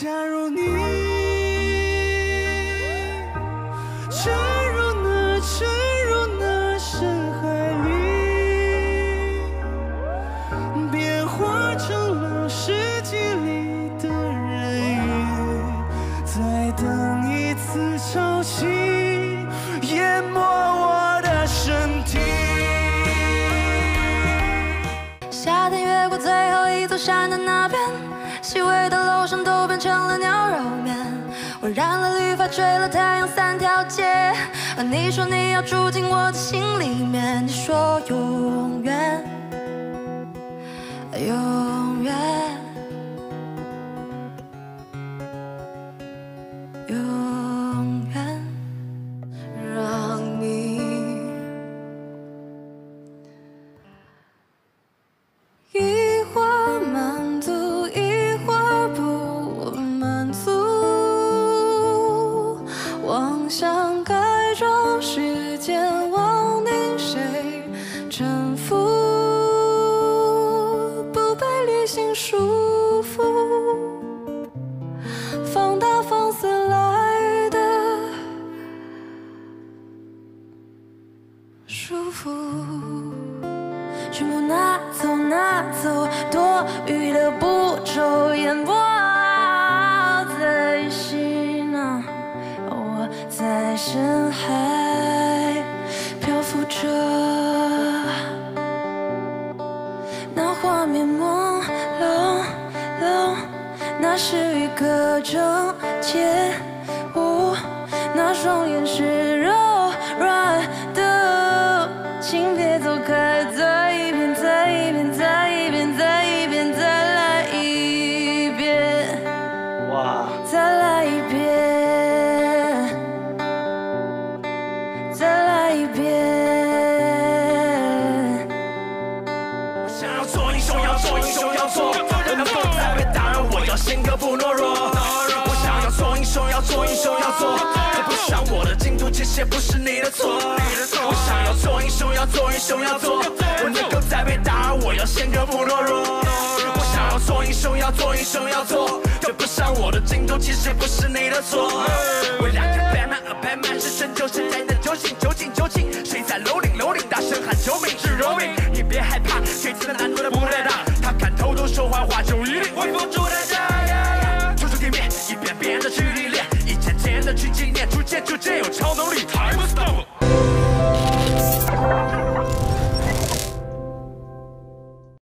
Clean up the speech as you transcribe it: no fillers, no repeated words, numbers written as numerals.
假如你沉入那深海里，变化成了世界里的人鱼，再等一次潮汐淹没我的身体。 夏天越过最后一座山的那边，细微的楼上都变成了牛肉面。我染了绿发，追了太阳3条街。而你说你要住进我的心里面，你说永远，永远，永远，让你一会儿满足，一会儿不满足，妄想改装时间，忘定谁臣服，不被理性束缚，放大放肆来的舒服。全部拿走，拿走，多余的步骤淹没在心啊，我在深海漂浮着，那画面朦胧胧，那是一个整洁物，那双眼是柔软的，请别走开，再一遍，再一遍，再一遍，再一遍，再来一遍， 哇， 再来一遍，再来一遍。 我想要做英雄，要做英雄，要做，不能够再被打扰，我要性格不懦弱。我想要做英雄，要做英雄，要做，追不上我的进度，这些不是你的错。我想要做英雄，要做英雄，要做，不能够再被打扰，我要性格不懦弱。我想要做英雄，要做英雄，要做，追不上我的进度，其实不是你的错。我两个 Batman 是拯救现在的究竟，究竟究竟谁在楼顶楼顶大声喊救命是饶命？你别害怕，这次的难度的不太大，他敢偷偷说坏话就一定会付出代价。出出地面，一遍遍的去历练，一件件的去纪念，逐渐有超能力。Time is over。